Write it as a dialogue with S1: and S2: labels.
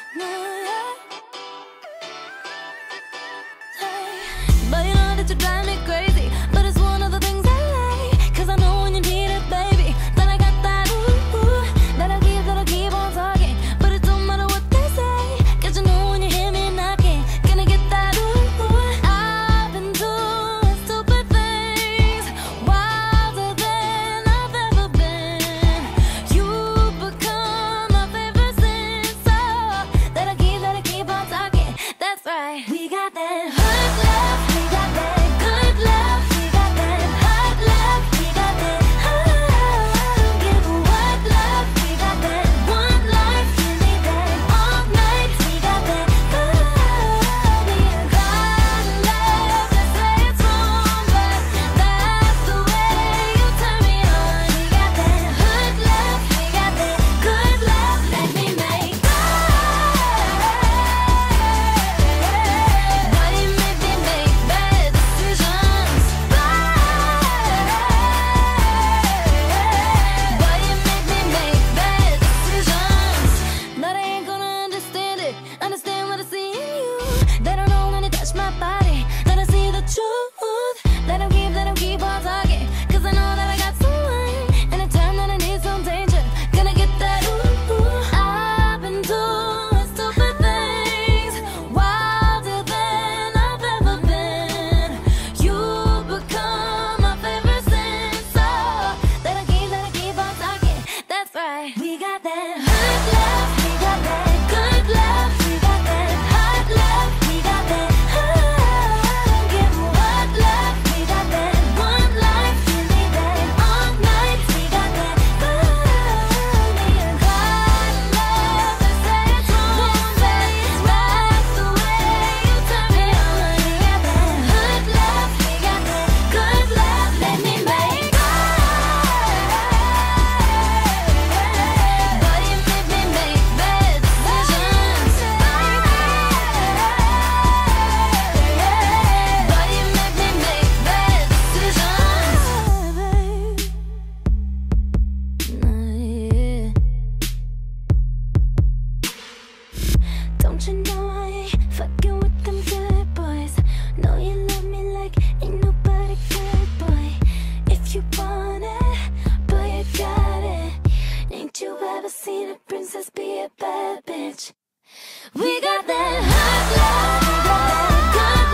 S1: But you know that you drive me crazy. But it's one of the things I like. 'Cause I know when you need it, baby, then I got that ooh, that'll keep on talking. But it don't matter what they say, 'cause you know when you hear me knocking, gonna get that ooh. I've been doing stupid things, wilder than I've ever been. You become my favorite sin, so that'll keep on talking. That's right. We got that hot love, we got that good love, we got that hot love, we got that give what love, we got that one life, you need that all night, we got that we got love. They say it's wrong, but that's the way you turn me on. We got that hood love, we got that good love. Let me make why do you make me make bad decisions? Why do you make me make bad decisions? But I ain't gonna understand it. Understand what I see in you. They don't know when they touch my body, that I see the truth. Let them keep on talking, 'cause I know that I got someone. Anytime that I need some danger, gonna get that ooh. I've been doing stupid things, wilder than I've ever been. You become my favorite sin, so that'll keep on talking. That's right. We got that hot love, we got that good love, we got that hot love, we got that give what love, we got that one life, you need that all night, we got that we got love. They say it's wrong, but that's the way you turn me on. We got that hood love, we got that good love. Let me make why do you make me make bad decisions? Why do you make me make bad decisions? Don't you know I ain't fucking with them good boys? Know you love me like ain't nobody good, boy. If you want it, boy, you got it. Ain't you ever seen a princess be a bad bitch? We got that hot love, we got that good